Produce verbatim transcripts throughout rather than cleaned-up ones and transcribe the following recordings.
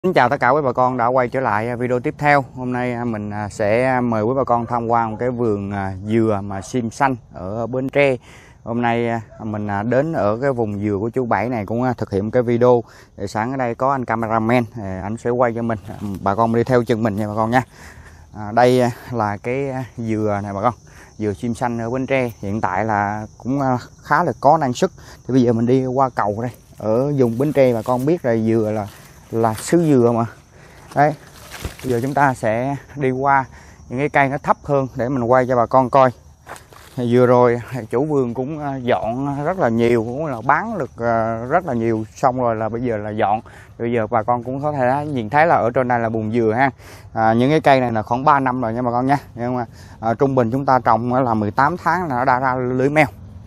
Xin chào tất cả quý bà con đã quay trở lại video tiếp theo. Hôm nay mình sẽ mời quý bà con tham quan một cái vườn dừa mà sim xanh ở Bến Tre. Hôm nay mình đến ở cái vùng dừa của chú Bảy này cũng thực hiện cái video. Để sẵn ở đây có anh cameraman, anh sẽ quay cho mình. Bà con đi theo chân mình nha bà con nha. À, đây là cái dừa này bà con, dừa sim xanh ở Bến Tre. Hiện tại là cũng khá là có năng suất. Thì bây giờ mình đi qua cầu đây. Ở vùng Bến Tre bà con biết rồi, dừa là là xứ dừa mà. Đấy, bây giờ chúng ta sẽ đi qua những cái cây nó thấp hơn để mình quay cho bà con coi. Vừa rồi chủ vườn cũng dọn rất là nhiều, cũng là bán được rất là nhiều, xong rồi là bây giờ là dọn. Bây giờ bà con cũng có thể nhìn thấy là ở trên này là bùn dừa ha. À, những cái cây này là khoảng ba năm rồi nha bà con nha. Nhưng mà à, trung bình chúng ta trồng là mười tám tháng là nó đã ra lưỡi meo.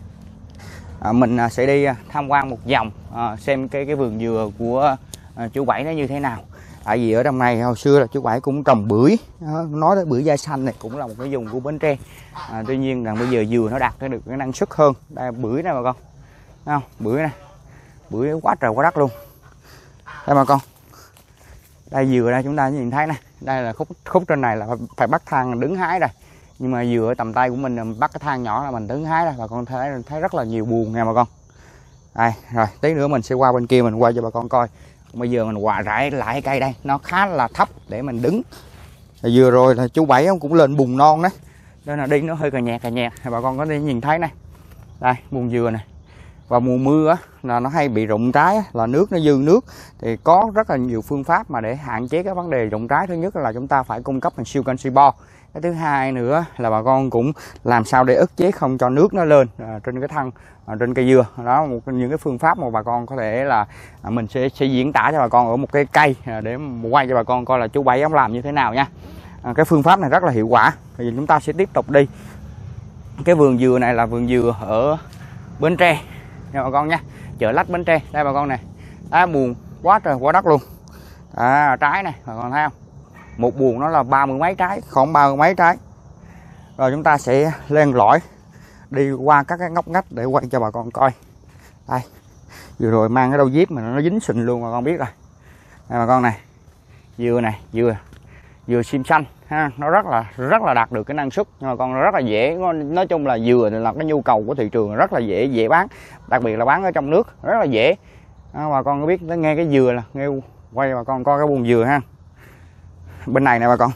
À, mình sẽ đi tham quan một vòng à, xem cái cái vườn dừa của À, chú Bảy nó như thế nào. Tại vì ở trong này hồi xưa là chú Bảy cũng trồng bưởi, nói tới bưởi da xanh này cũng là một cái vùng của Bến Tre. À, tuy nhiên rằng bây giờ dừa nó đạt được cái năng suất hơn. Đây bưởi này bà con, thấy không? Bưởi này, bưởi quá trời quá đất luôn. Đây bà con, đây dừa đây chúng ta nhìn thấy này, đây là khúc khúc trên này là phải bắt thang đứng hái đây. Nhưng mà dừa ở tầm tay của mình bắt cái thang nhỏ là mình đứng hái đây. Bà con thấy thấy rất là nhiều buồn nha bà con. Đây rồi tí nữa mình sẽ qua bên kia mình quay cho bà con coi. Bây giờ mình hòa rải lại cây đây, nó khá là thấp để mình đứng. Vừa rồi là chú Bảy cũng lên bùn non đấy, nên là đi nó hơi cà nhạt cà nhạt. Bà con có thể nhìn thấy này, đây bùn dừa này. Và mùa mưa á, là nó hay bị rụng trái, là nước nó dư nước. Thì có rất là nhiều phương pháp mà để hạn chế cái vấn đề rụng trái. Thứ nhất là chúng ta phải cung cấp bằng siêu canxi bo. Cái thứ hai nữa là bà con cũng làm sao để ức chế không cho nước nó lên à, trên cái thân à, trên cây dừa. Đó một những cái phương pháp mà bà con có thể là à, mình sẽ, sẽ diễn tả cho bà con ở một cái cây à, để quay cho bà con coi là chú Bảy ông làm như thế nào nha. À, cái phương pháp này rất là hiệu quả. Bây giờ chúng ta sẽ tiếp tục đi. Cái vườn dừa này là vườn dừa ở Bến Tre nha bà con nha, chợ Lách Bến Tre. Đây bà con này, đá buồn quá trời quá đất luôn. À, trái này bà con thấy không, một buồng nó là ba mươi mấy trái, khoảng ba mươi mấy trái. Rồi chúng ta sẽ len lỏi đi qua các cái ngóc ngách để quay cho bà con coi. Đây, vừa rồi mang cái đôi dép mà nó dính sình luôn bà con biết rồi. Đây bà con này, dừa này, dừa dừa sim xanh ha, nó rất là rất là đạt được cái năng suất. Nhưng mà con rất là dễ, nói chung là dừa là cái nhu cầu của thị trường, rất là dễ dễ bán, đặc biệt là bán ở trong nước rất là dễ. À, bà con có biết nó nghe cái dừa là nghe, quay bà con coi cái buồng dừa ha. Bên này nè bà con,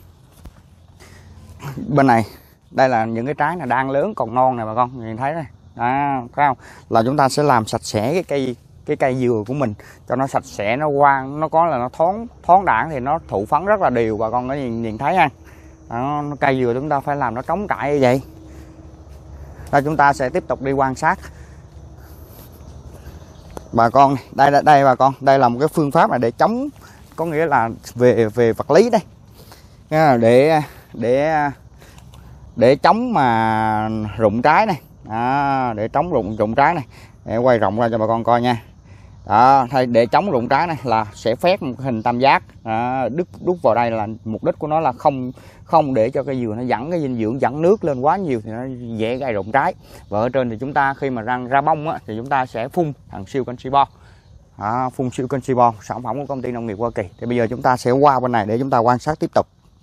bên này đây là những cái trái là đang lớn còn non nè bà con nhìn thấy đây. À, thấy không, là chúng ta sẽ làm sạch sẽ cái cây cái cây dừa của mình cho nó sạch sẽ, nó quang, nó có là nó thoáng thoáng đãng thì nó thụ phấn rất là đều. Bà con có nhìn, nhìn thấy ha. Đó, cây dừa chúng ta phải làm nó trống trải như vậy. Đây chúng ta sẽ tiếp tục đi quan sát bà con. Đây đây, đây bà con, đây là một cái phương pháp này để chống, có nghĩa là về về vật lý đây, để để để chống mà rụng trái này. À, để chống rụng rụng trái này, để quay rộng ra cho bà con coi nha. Đó, thay để chống rụng trái này là sẽ phép một hình tam giác à, đút đút vào đây, là mục đích của nó là không không để cho cây dừa nó dẫn cái dinh dưỡng, dẫn nước lên quá nhiều thì nó dễ gây rụng trái. Và ở trên thì chúng ta khi mà răng ra bông á, thì chúng ta sẽ phun thằng siêu canxi bo. À, phun siêu canxi bo, sản phẩm của công ty nông nghiệp Hoa Kỳ. Thì bây giờ chúng ta sẽ qua bên này để chúng ta quan sát tiếp tục.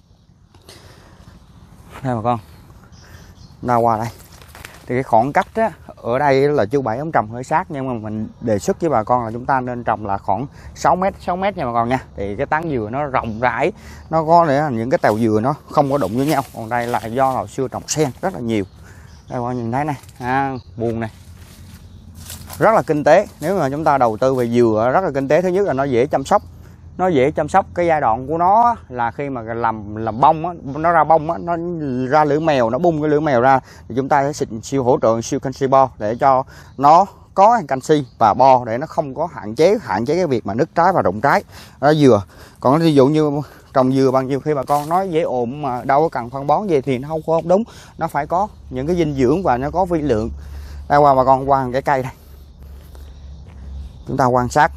Đây bà con, ra qua đây thì cái khoảng cách á, ở đây là chú Bảy ông trồng hơi sát, nhưng mà mình đề xuất với bà con là chúng ta nên trồng là khoảng sáu mét sáu mét nha bà con nha. Thì cái tán dừa nó rộng rãi, nó có để những cái tàu dừa nó không có đụng với nhau. Còn đây là do hồi xưa trồng sen rất là nhiều. Đây bà con nhìn thấy này, à, buồng này rất là kinh tế. Nếu mà chúng ta đầu tư về dừa rất là kinh tế. Thứ nhất là nó dễ chăm sóc, nó dễ chăm sóc. Cái giai đoạn của nó là khi mà làm làm bông á, nó ra bông á, nó ra lưỡi mèo, nó bung cái lưỡi mèo ra thì chúng ta sẽ xịt siêu hỗ trợ siêu canxi bo để cho nó có canxi và bo để nó không có hạn chế hạn chế cái việc mà nứt trái và rụng trái đó dừa. Còn ví dụ như trồng dừa bằng nhiều khi bà con nói dễ ổn mà đâu có cần phân bón gì thì nó không có đúng, nó phải có những cái dinh dưỡng và nó có vi lượng. Đây qua bà con qua cái cây đây, chúng ta quan sát.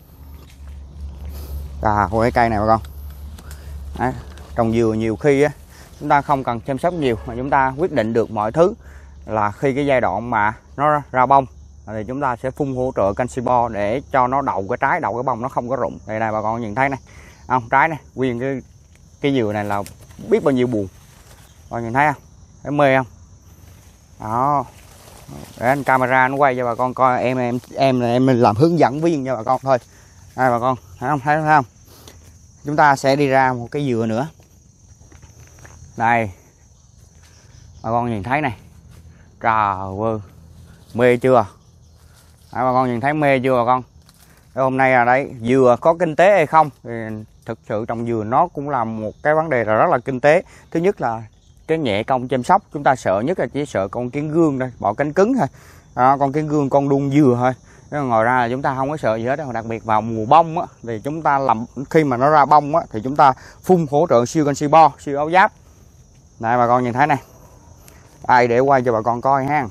À, cái cây này bà con. Đấy, trồng dừa nhiều khi á, chúng ta không cần chăm sóc nhiều mà chúng ta quyết định được mọi thứ là khi cái giai đoạn mà nó ra bông thì chúng ta sẽ phun hỗ trợ canxi bo để cho nó đậu cái trái, đậu cái bông nó không có rụng. Đây này bà con nhìn thấy này. không, trái này nguyên cái cái dừa này là biết bao nhiêu buồn, coi nhìn thấy không, thấy mê không đó. Để anh camera nó quay cho bà con coi, em em em là em làm hướng dẫn viên cho bà con thôi. Đây bà con thấy không, thấy không, chúng ta sẽ đi ra một cái dừa nữa đây, bà con nhìn thấy này, trời ơi mê chưa. Đấy, bà con nhìn thấy mê chưa bà con. Đấy, hôm nay là đấy, dừa có kinh tế hay không thì thực sự trồng dừa nó cũng là một cái vấn đề là rất là kinh tế. Thứ nhất là cái nhẹ công chăm sóc, chúng ta sợ nhất là chỉ sợ con kiến gương đây, bọ cánh cứng thôi, à, con kiến gương, con đuông dừa thôi. Ngoài ra là chúng ta không có sợ gì hết. Đặc biệt vào mùa bông á, thì chúng ta làm khi mà nó ra bông á, thì chúng ta phun hỗ trợ siêu canxi bo, siêu áo giáp. Đây bà con nhìn thấy này, đây để quay cho bà con coi ha.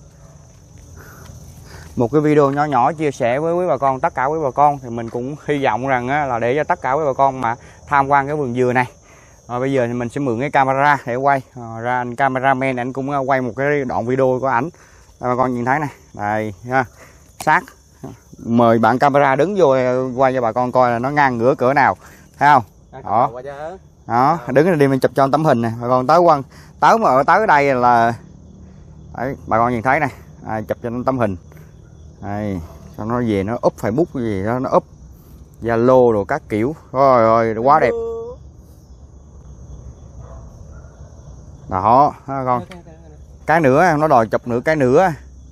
Một cái video nhỏ nhỏ chia sẻ với quý bà con, tất cả quý bà con thì mình cũng hy vọng rằng á, là để cho tất cả quý bà con mà tham quan cái vườn dừa này. Rồi bây giờ thì mình sẽ mượn cái camera để quay. Rồi ra anh cameraman anh cũng quay một cái đoạn video của ảnh. Đây bà con nhìn thấy này, đây ha, sát. Mời bạn camera đứng vô quay cho bà con coi là nó ngang ngửa cỡ nào, thấy không? Đó, đó, đứng đây đi mình chụp cho tấm hình này. Bà con tới quăng tới mà ở tới đây là đấy, bà con nhìn thấy này, à, chụp cho tấm hình đây, cho nó về nó up Facebook cái gì đó, nó up Zalo đồ các kiểu, rồi rồi quá đẹp đó. Con cái nữa nó đòi chụp nữa cái nữa.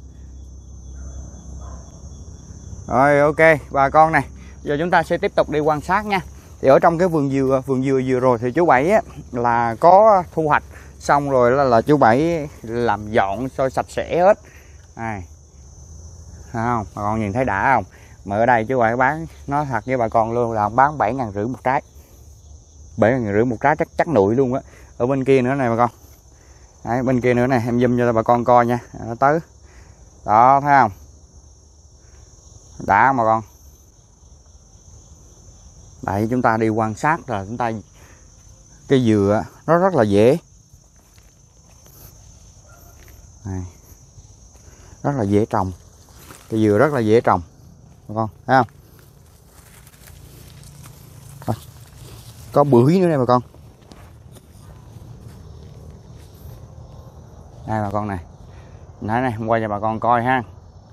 Rồi ok bà con này, giờ chúng ta sẽ tiếp tục đi quan sát nha. Thì ở trong cái vườn dừa vườn dừa vừa rồi thì chú Bảy á, là có thu hoạch xong rồi là, là chú Bảy làm dọn cho sạch sẽ hết này, không bà con nhìn thấy đã không. Mà ở đây chú Bảy bán, nói thật với bà con luôn là bán bảy ngàn rưỡi một trái, bảy ngàn rưỡi một trái chắc chắc nụi luôn á. Ở bên kia nữa này bà con, đấy, bên kia nữa này em zoom cho bà con coi nha, nó tới đó, thấy không, đã mà con. Đấy, chúng ta đi quan sát rồi chúng ta, cái dừa nó rất là dễ này, rất là dễ trồng, cái dừa rất là dễ trồng bà con thấy không. Rồi, có bưởi nữa đây bà con, đây bà con này, nãy này hôm qua cho bà con coi ha.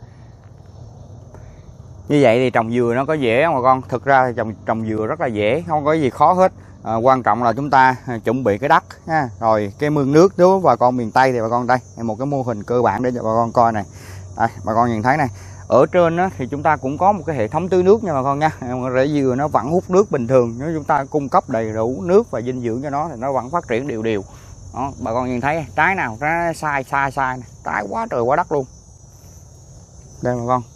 Như vậy thì trồng dừa nó có dễ không bà con? Thực ra thì trồng trồng dừa rất là dễ, không có gì khó hết. À, quan trọng là chúng ta chuẩn bị cái đất ha, rồi cái mương nước. Đối với bà con miền Tây thì bà con đây một cái mô hình cơ bản để cho bà con coi này. Đây, bà con nhìn thấy này, ở trên đó thì chúng ta cũng có một cái hệ thống tưới nước nha bà con nha. Rễ dừa nó vẫn hút nước bình thường, nếu chúng ta cung cấp đầy đủ nước và dinh dưỡng cho nó thì nó vẫn phát triển đều đều. Đó, bà con nhìn thấy trái nào trái sai sai sai này, trái quá trời quá đất luôn. Đây bà con.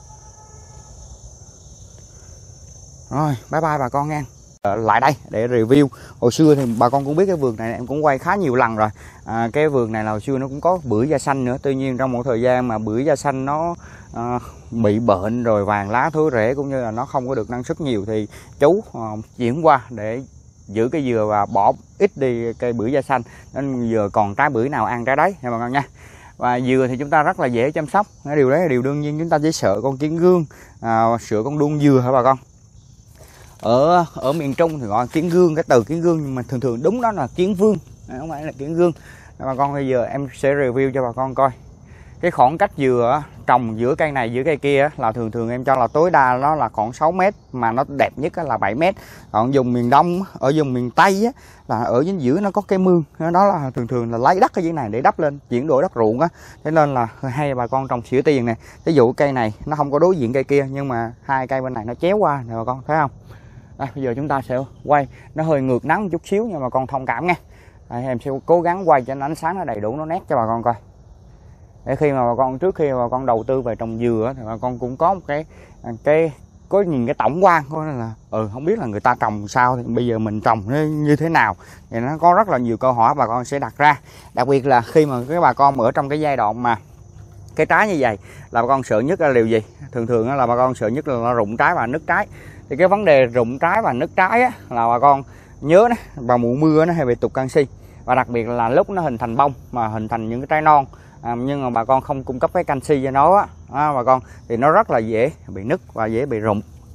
Rồi bye bye bà con nha. Lại đây để review. Hồi xưa thì bà con cũng biết cái vườn này em cũng quay khá nhiều lần rồi. À, cái vườn này là hồi xưa nó cũng có bưởi da xanh nữa. Tuy nhiên trong một thời gian mà bưởi da xanh nó à, bị bệnh rồi vàng lá thối rễ cũng như là nó không có được năng suất nhiều thì chú à, chuyển qua để giữ cây dừa và bỏ ít đi cây bưởi da xanh, nên giờ còn trái bưởi nào ăn trái đấy nha bà con nha. Và dừa thì chúng ta rất là dễ chăm sóc, cái điều đấy là điều đương nhiên. Chúng ta chỉ sợ con kiến gương, à, sợ con đuông dừa hả bà con. Ở ở miền Trung thì gọi kiến gương, cái từ kiến gương, nhưng mà thường thường đúng đó là kiến vương, không phải là kiến gương. Bà con bây giờ em sẽ review cho bà con coi cái khoảng cách dừa trồng giữa cây này giữa cây kia là thường thường em cho là tối đa nó là khoảng sáu mét, mà nó đẹp nhất là bảy mét. Còn vùng miền Đông, ở vùng miền Tây á, là ở chính giữa nó có cái mương, đó là thường thường là lấy đất cái dưới này để đắp lên, chuyển đổi đất ruộng á. Thế nên là hay bà con trồng xỉa tiền này, ví dụ cây này nó không có đối diện cây kia, nhưng mà hai cây bên này nó chéo qua nè bà con thấy không. Đây, bây giờ chúng ta sẽ quay, nó hơi ngược nắng một chút xíu nhưng mà con thông cảm nha. Đây, em sẽ cố gắng quay cho ánh sáng nó đầy đủ, nó nét cho bà con coi. Để khi mà bà con, trước khi mà bà con đầu tư về trồng dừa thì bà con cũng có một cái cái có nhìn cái tổng quan coi là ừ không biết là người ta trồng sao, thì bây giờ mình trồng nó như thế nào, thì nó có rất là nhiều câu hỏi bà con sẽ đặt ra. Đặc biệt là khi mà cái bà con ở trong cái giai đoạn mà cái trái như vậy là bà con sợ nhất là điều gì? Thường thường là bà con sợ nhất là nó rụng trái và nứt trái. Thì cái vấn đề rụng trái và nứt trái á, là bà con nhớ đó, vào mùa mưa nó hay bị tụt canxi, và đặc biệt là lúc nó hình thành bông mà hình thành những cái trái non, à, nhưng mà bà con không cung cấp cái canxi cho nó á, à, bà con thì nó rất là dễ bị nứt và dễ bị rụng.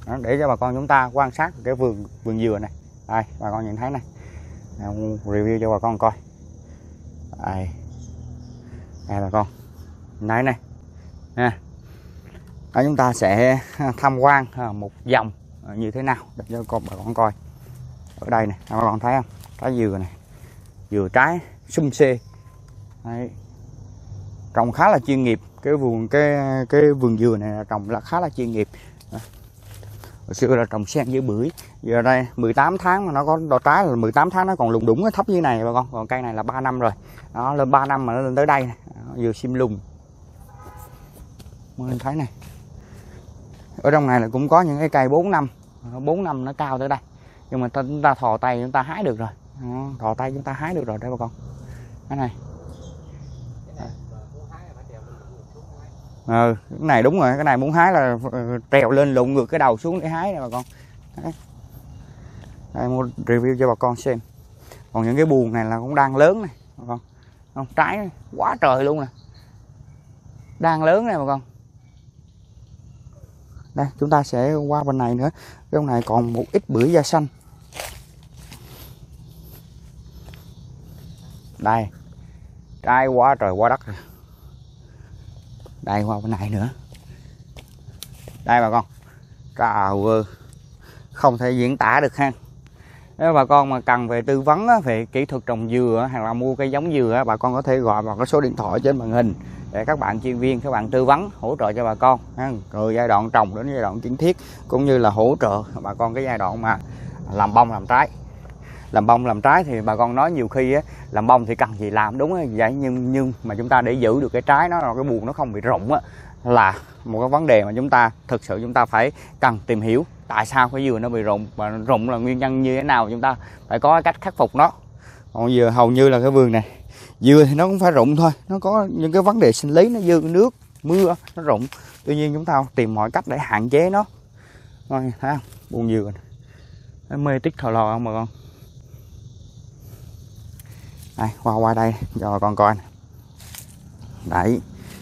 Đó, để cho bà con chúng ta quan sát cái vườn vườn dừa này. Đây bà con nhìn thấy này, review cho bà con coi. Đây, đây bà con thấy này nha. Đó, chúng ta sẽ tham quan một vòng như thế nào để cho con bà con coi. Ở đây này bà con thấy không, trái dừa này, dừa trái sum xê. Đấy, trồng khá là chuyên nghiệp. Cái vườn cái cái vườn dừa này trồng là khá là chuyên nghiệp. Hồi xưa là trồng sen với bưởi, giờ đây mười tám tháng mà nó có đo trái, là mười tám tháng nó còn lùng đúng thấp như này bà con. Còn cây này là ba năm rồi, nó lên ba năm mà nó lên tới đây này. Dừa sim lùng mình thấy này. Ở trong này là cũng có những cái cây bốn năm, bốn năm nó cao tới đây, nhưng mà chúng ta thò tay chúng ta hái được rồi. Đó, thò tay chúng ta hái được rồi đấy bà con. Cái này ừ, cái này đúng rồi, cái này muốn hái là trèo lên lộn ngược cái đầu xuống để hái nè bà con. Đấy. Đây, mua review cho bà con xem. Còn những cái buồng này là cũng đang lớn này bà con, không, trái quá trời luôn nè, đang lớn này bà con. Đây chúng ta sẽ qua bên này nữa, cái này còn một ít bưởi da xanh. Đây trái quá trời quá đất rồi. Đây qua bên này nữa, đây bà con, cào không thể diễn tả được ha. Nếu bà con mà cần về tư vấn về kỹ thuật trồng dừa hoặc là mua cây giống dừa, bà con có thể gọi vào cái số điện thoại trên màn hình để các bạn chuyên viên các bạn tư vấn hỗ trợ cho bà con, rồi giai đoạn trồng đến giai đoạn kiến thiết, cũng như là hỗ trợ bà con cái giai đoạn mà làm bông làm trái. Làm bông làm trái thì bà con nói nhiều khi á, làm bông thì cần gì làm, đúng rồi vậy, nhưng nhưng mà chúng ta để giữ được cái trái nó, cái buồng nó không bị rụng á, là một cái vấn đề mà chúng ta thực sự chúng ta phải cần tìm hiểu tại sao cái dừa nó bị rụng, và rụng là nguyên nhân như thế nào, chúng ta phải có cách khắc phục nó. Còn dừa hầu như là cái vườn này dừa thì nó cũng phải rụng thôi, nó có những cái vấn đề sinh lý, nó dư nước mưa nó rụng, tuy nhiên chúng ta tìm mọi cách để hạn chế nó. Rồi thấy không, buồng dừa này nó mê tích thò lò không bà con. Đây, qua qua đây cho bà con coi này. Đấy,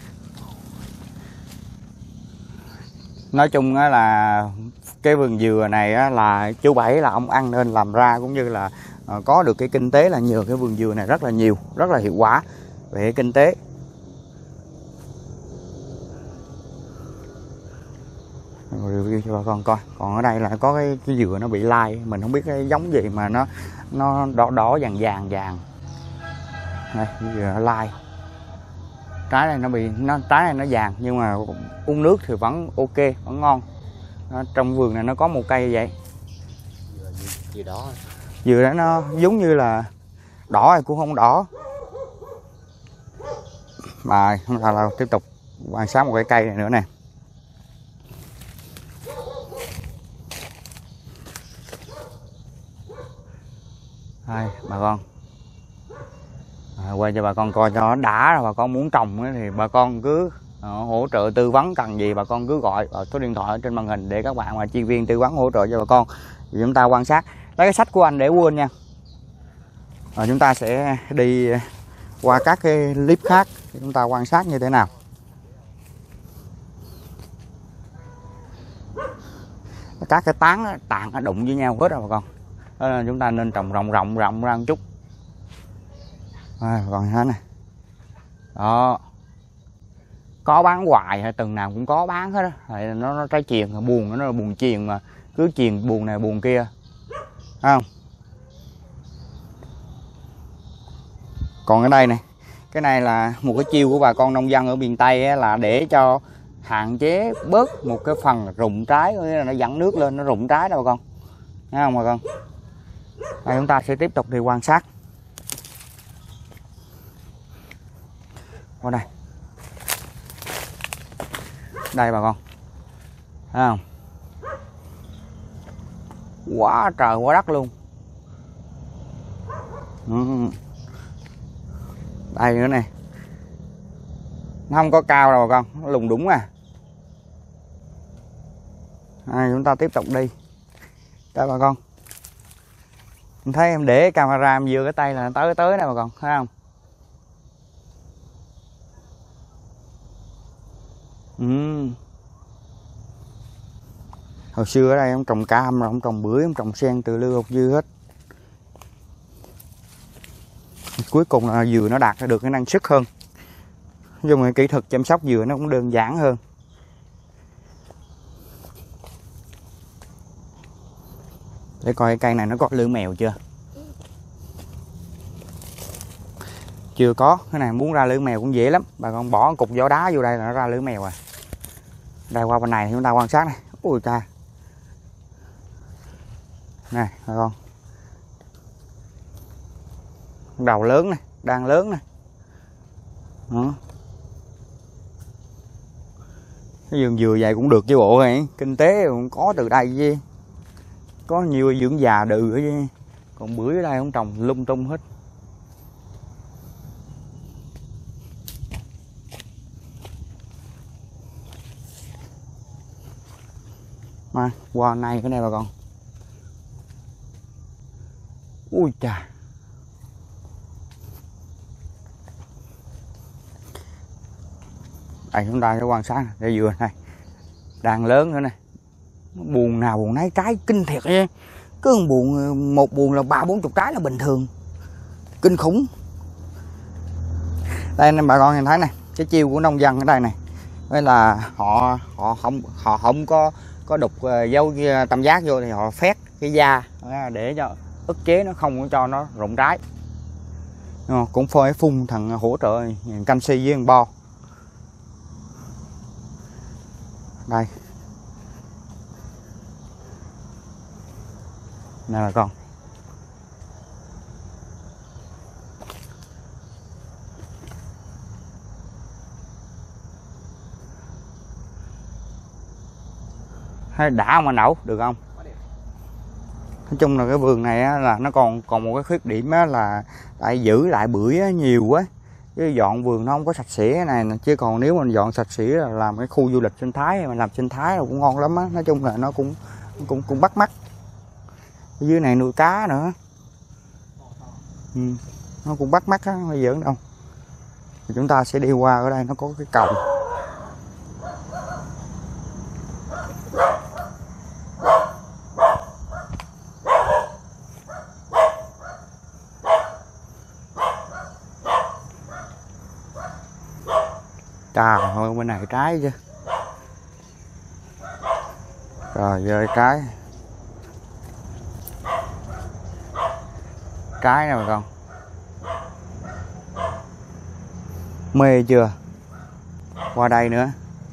nói chung là cái vườn dừa này là chú Bảy là ông ăn nên làm ra, cũng như là có được cái kinh tế là nhờ cái vườn dừa này rất là nhiều, rất là hiệu quả về kinh tế. Review cho bà con coi. Còn ở đây là có cái, cái dừa nó bị lai, mình không biết cái giống gì mà nó nó đỏ đỏ vàng vàng vàng. Đây, dừa lai. Trái này nó bị nó trái này nó vàng, nhưng mà uống nước thì vẫn ok, vẫn ngon. Đó, trong vườn này nó có một cây vậy. Dừa đỏ. Dừa đó nó giống như là đỏ hay cũng không đỏ. Mà không sao, là tiếp tục quan sát một cái cây này nữa nè. Đây bà con, à, quay cho bà con coi cho nó đã, rồi bà con muốn trồng thì bà con cứ uh, hỗ trợ tư vấn, cần gì bà con cứ gọi vào số điện thoại ở trên màn hình để các bạn mà chuyên viên tư vấn hỗ trợ cho bà con. Thì chúng ta quan sát, lấy cái sách của anh để quên nha. Rồi chúng ta sẽ đi qua các cái clip khác để chúng ta quan sát như thế nào. Các cái tán tàn nó đụng với nhau hết rồi bà con, đó là chúng ta nên trồng rộng rộng rộng ra một chút. À, còn thế này đó, có bán hoài hay tuần nào cũng có bán hết á. Nó, nó trái chuyền, buồn nó là buồn chuyền mà cứ chuyền buồn này buồn kia, thấy không? Còn ở đây này, cái này là một cái chiêu của bà con nông dân ở miền Tây á, là để cho hạn chế bớt một cái phần rụng trái, có nghĩa là nó dẫn nước lên nó rụng trái đó bà con, thấy không bà con? Đây, chúng ta sẽ tiếp tục đi quan sát. Qua đây, đây bà con, thấy không? Quá trời quá đất luôn. Ừ. Đây nữa này, nó không có cao đâu bà con, nó lùng đúng à. Đây, chúng ta tiếp tục đi. Đây bà con, em thấy em để camera em vừa cái tay là tới tới nè bà con, thấy không? Ừ. Hồi xưa ở đây ông trồng cam, rồi ông trồng bưởi, ông trồng sen từ lưa hột dưa hết. Cuối cùng là dừa nó đạt được cái năng suất hơn. Nhưng mà kỹ thuật chăm sóc dừa nó cũng đơn giản hơn. Để coi cái cây này nó có lưỡi mèo chưa. Chưa có. Cái này muốn ra lưỡi mèo cũng dễ lắm. Bà con bỏ cục gió đá vô đây là nó ra lưỡi mèo rồi. Đây qua bên này chúng ta quan sát này. Ui cha. Này bà con. Đầu lớn này, đang lớn này. Đó. Cái vườn dừa vậy cũng được chứ bộ này. Kinh tế cũng có từ đây chứ. Có nhiều dưỡng già đừ chứ. Còn bưởi ở đây không trồng lung tung hết. Mà qua này cái này bà con. Ui chà. Đây chúng ta sẽ quan sát đây dừa này. Đang lớn nữa này. Buồn nào buồn nấy, trái kinh thiệt chứ. Cứ buồn một buồn là ba bốn chục trái là bình thường. Kinh khủng. Đây nên bà con nhìn thấy này, cái chiêu của nông dân ở đây này. Đây là họ họ không họ không có có đục dấu tam giác vô thì họ phét cái da để cho ức chế nó không có cho nó rụng trái. Cũng phải phun thằng hỗ trợ canxi với thằng bo. Đây. Nè bà con. Hay đã mà nấu được không? Nói chung là cái vườn này á, là nó còn còn một cái khuyết điểm á, là tại giữ lại bưởi á, nhiều quá, chứ dọn vườn nó không có sạch sẽ này, chứ còn nếu mình dọn sạch sẽ là làm cái khu du lịch sinh thái, mà làm sinh thái là cũng ngon lắm á. Nói chung là nó cũng cũng cũng bắt mắt. Ở dưới này nuôi cá nữa, ừ, nó cũng bắt mắt á, không phải giỡn đâu. Thì chúng ta sẽ đi qua ở đây nó có cái cầu. Trời ơi, bên này trái chứ. Rồi rơi trái. Trái nè bà con. Mê chưa? Qua đây nữa.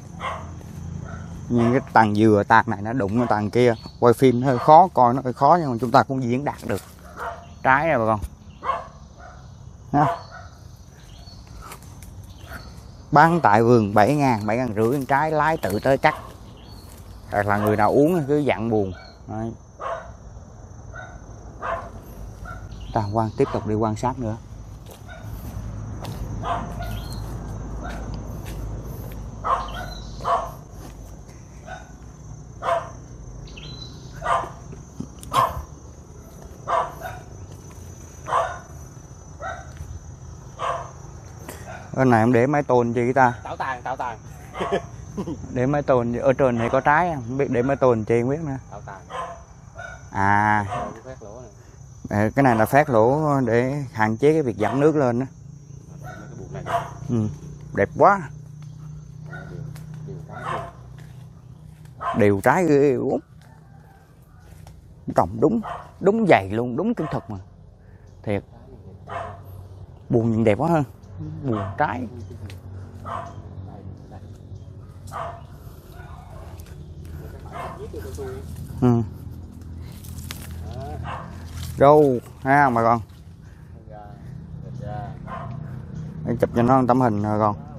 Nhưng cái tàn dừa tàn này nó đụng cái tàn kia. Quay phim nó hơi khó, coi nó hơi khó nhưng mà chúng ta cũng diễn đạt được. Trái nè bà con. Đó. Bán tại vườn bảy ngàn, bảy ngàn rưỡi trái, lái tự tới cắt. Hoặc là người nào uống cứ dặn buồn. Đấy. Ta quan tiếp tục đi quan sát nữa. Bên này em để máy tôn chi ta? Tảo tàn, tảo tàn. Để máy tôn ở trên này có trái không biết, để máy tôn chi không biết nữa. Tảo tàn. À. Cái này là phát lỗ để hạn chế cái việc dẫn nước lên đó. Ừ, đẹp quá. Đều trái ghê út. Trồng đúng đúng dày luôn, đúng kỹ thuật mà. Thiệt. Buồn nhìn đẹp quá hơn. Buồn trái. Ừ. Râu ha bà con. Để chụp cho nó tấm hình rồi con.